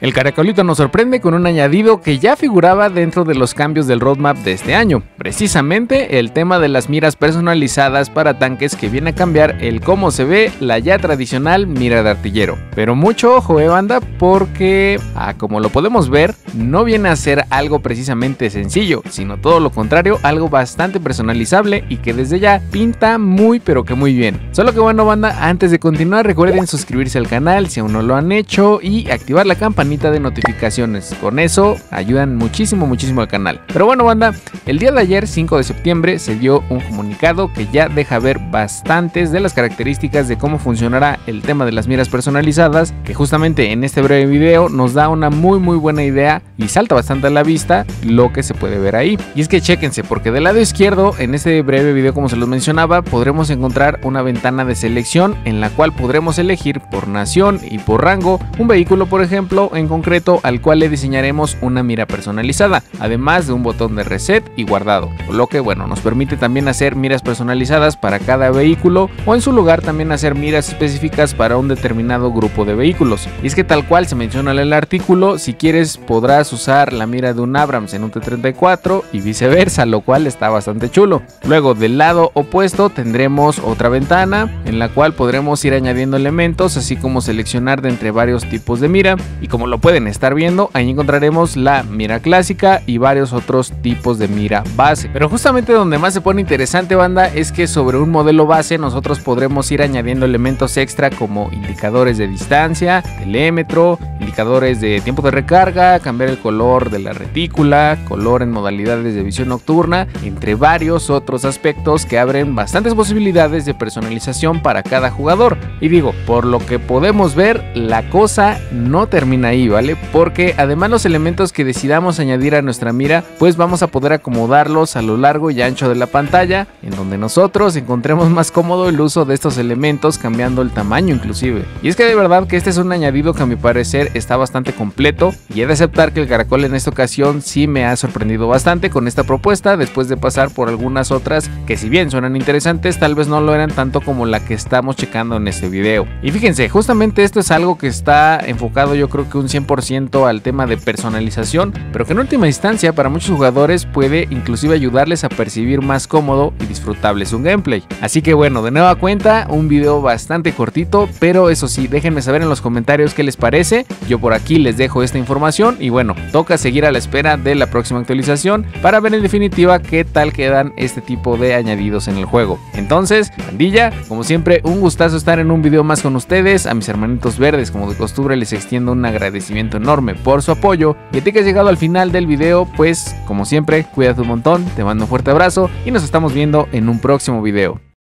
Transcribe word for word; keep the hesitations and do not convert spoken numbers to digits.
El Caracolito nos sorprende con un añadido que ya figuraba dentro de los cambios del roadmap de este año, precisamente el tema de las miras personalizadas para tanques, que viene a cambiar el cómo se ve la ya tradicional mira de artillero. Pero mucho ojo, eh banda, porque ah, como lo podemos ver, no viene a ser algo precisamente sencillo, sino todo lo contrario, algo bastante personalizable y que desde ya pinta muy pero que muy bien. Solo que bueno, banda, antes de continuar recuerden suscribirse al canal si aún no lo han hecho y activar la campanita de notificaciones, con eso ayudan muchísimo muchísimo al canal. Pero bueno, banda, el día de ayer, cinco de septiembre, se dio un comunicado que ya deja ver bastantes de las características de cómo funcionará el tema de las miras personalizadas, que justamente en este breve video nos da una muy muy buena idea y salta bastante a la vista lo que se puede ver ahí. Y es que chéquense, porque del lado izquierdo en este breve video, como se los mencionaba, podremos encontrar una ventana de selección en la cual podremos elegir por nación y por rango un vehículo, por ejemplo, en concreto al cual le diseñaremos una mira personalizada, además de un botón de reset y guardado, lo que bueno nos permite también hacer miras personalizadas para cada vehículo, o en su lugar también hacer miras específicas para un determinado grupo de vehículos. Y es que tal cual se menciona en el artículo, si quieres podrás usar la mira de un Abrams en un T treinta y cuatro y viceversa, lo cual está bastante chulo. Luego del lado opuesto tendremos otra ventana en la cual podremos ir añadiendo elementos, así como seleccionar de entre varios tipos de mira, y como lo pueden estar viendo, ahí encontraremos la mira clásica y varios otros tipos de mira base. Pero justamente donde más se pone interesante, banda, es que sobre un modelo base nosotros podremos ir añadiendo elementos extra como indicadores de distancia, telémetro, indicadores de tiempo de recarga, cambiar el color de la retícula, color en modalidades de visión nocturna, entre varios otros aspectos que abren bastantes posibilidades de personalización para cada jugador. Y digo, por lo que podemos ver, la cosa no termina ahí, ¿vale? Porque además los elementos que decidamos añadir a nuestra mira, pues vamos a poder acomodarlos a lo largo y ancho de la pantalla, en donde nosotros encontremos más cómodo el uso de estos elementos, cambiando el tamaño inclusive. Y es que de verdad que este es un añadido que a mi parecer está bastante completo, y he de aceptar que el Caracol en esta ocasión sí me ha sorprendido bastante con esta propuesta, después de pasar por algunas otras que, si bien suenan interesantes, tal vez no lo eran tanto como la que estamos checando en este video. Y fíjense, justamente esto es algo que está enfocado, yo creo que un cien por ciento al tema de personalización, pero que en última instancia para muchos jugadores puede inclusive ayudarles a percibir más cómodo y disfrutable su gameplay. Así que bueno, de nueva cuenta, un video bastante cortito, pero eso sí, déjenme saber en los comentarios qué les parece. Yo por aquí les dejo esta información y bueno, toca seguir a la espera de la próxima actualización para ver en definitiva qué tal quedan este tipo de añadidos en el juego. Entonces, pandilla, como siempre, un gustazo estar en un video más con ustedes. A mis hermanitos verdes, como de costumbre, les extiendo un agradecimiento enorme por su apoyo, y a ti que has llegado al final del video, pues como siempre, cuídate un montón, te mando un fuerte abrazo y nos estamos viendo en un próximo video.